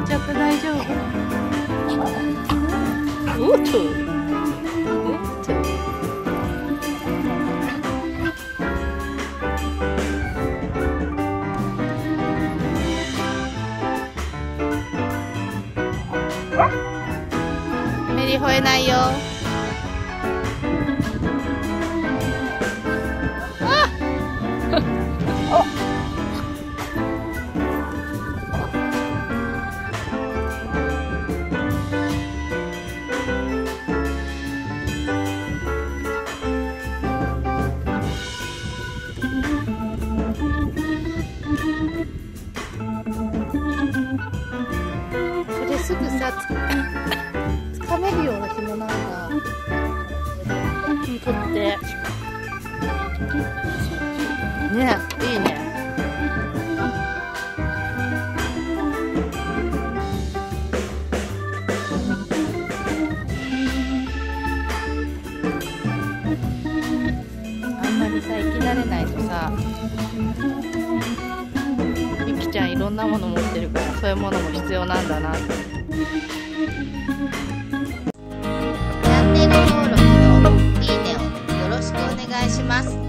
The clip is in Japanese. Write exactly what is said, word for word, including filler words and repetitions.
ちゃった。大丈夫？おっと。メリ吠えないよ。あこれすぐさつかめるような紐なんだ。取ってね、いいね。あんまりさ、生きられないとさ、ゆきちゃんいろんなもの持ってるから、そういうものも必要なんだなって。 チャンネル登録といいねをよろしくお願いします。